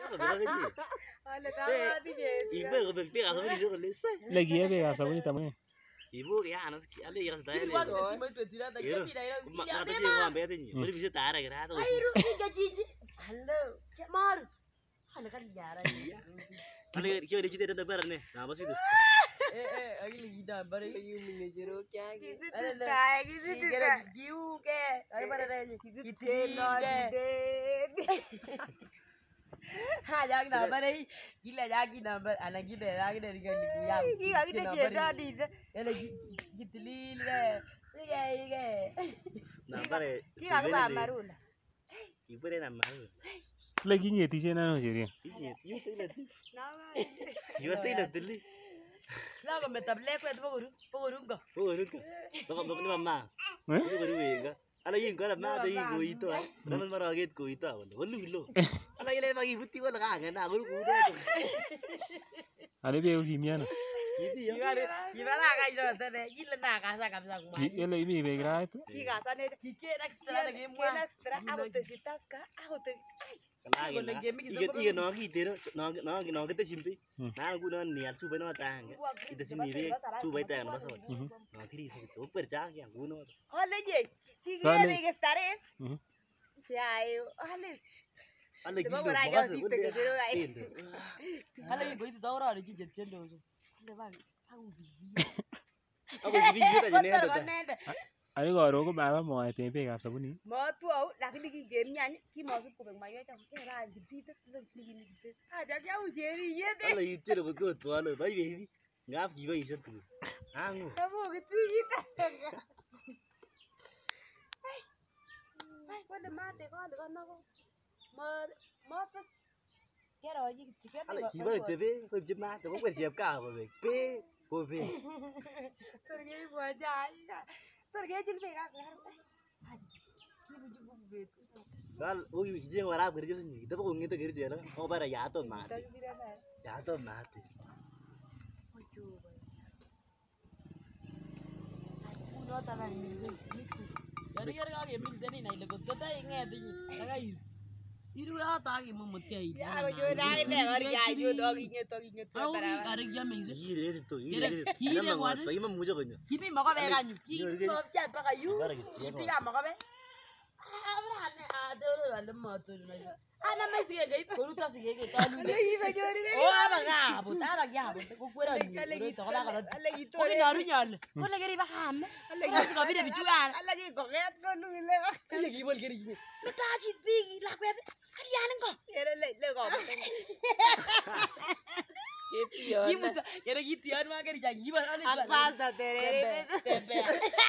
Ale kama dije. Ibu kebek pek asam ini juga lesa. Lagi ya be asam ini tamu. Ibu ya anas ale ya sudah Ini lesa. buat sih itu tidak ada yang tidak ada. Kata sih gua ambil ini. Beri bisa tarik kira tuh. Airu tiga jiji. Halo, kayak mar. Halo kan jarang. Ale kyo di cerita dabar nih. Nah, apa sih itu? Lagi lagi dabar lagi mengejar क्या किसी तुस्ता है किसी तुस्ता क्यों के अरे बारे रे किसी हाँ जाके नंबर है gila जाके number anak kita lagi dari kan gila kita cerita di ya lagi gitu lile sige Nampak ya. gila ke baru lah Ibu deh nama lu. Lagi ngeti cina no jadi. Iya, iya tuh nanti. nama Iya tuh nanti li. lah kau betul lek itu pokok enggak Oh, itu. Bapak ni mama. Itu baru enggak. Ala yung kala ma ada yung itu ah. Naman maragit ko ito. Walo. Ala yung lagi buti wala kangen na ako kuda. Ada be kimia no. gimana kak itu tadi gila nak kasar kamsa kumai Ele ini be kira itu. gila sana kike ekstra lagi mua extra aku tuh si taska aku tuh Kalagi na. Iya no kita no kita simpi. Na aku no niat coba no tang. Kita simpi deh coba itu yang masuk. No kiri itu percaya yang aku no. Hola ye tiga nih gestares ya ayo hola Ala gitu. Coba orang jangan situ ke situ guys. halo ibu itu tahu orang di jajan dong Ako gini juga aja nih. Ada kau rokok berapa mau itu be asam ini. Mau tuh aku lagi lagi game nyanyi kita mau ke pemain main itu ya di situ lagi gitu ada jauh jadi ya deh Ala itu lo betul tuh ala bayi baby. Ngap giba isa tuh. Angu. kamu gitu kita kau udah mati kau ada kan aku mau tuh kira aja kita Ala giba itu be, kau cuma tuh kau siap kah be? Be, kau be. pergi buat aja pergi aja lebih kan ini bujuk begitu Kal, oh hijau yang warna kerja sini. Kita pun gitu kerja lah. Oh pada jatuh mati. Jatuh mati. uno tanah mix jadi kira mix ini naik lekut kita ingat ini lagi itu ya tadi memutih ini aku juga ini orang jaju dong inget tahu hari jam mix Iya itu. Nama gua, bagi mana muncul kayaknya. kimi mau kau bekan kimi mau cat pakai yu kimi kan mau kau be ada orang mau tuh anak masih kayak gitu baru tas kayak gitu lagi baju ini oh apa ngabut kau kurang itu kalau lagi itu kau ini harunya kau lagi riba ham lagi suka beda bijuan lagi koket kau nunggu lagi bol kiri gini lu tajit bigi lah kau kalian kok ya le kau gitu ya kira gitu ya mah kira janji banget apa dah tere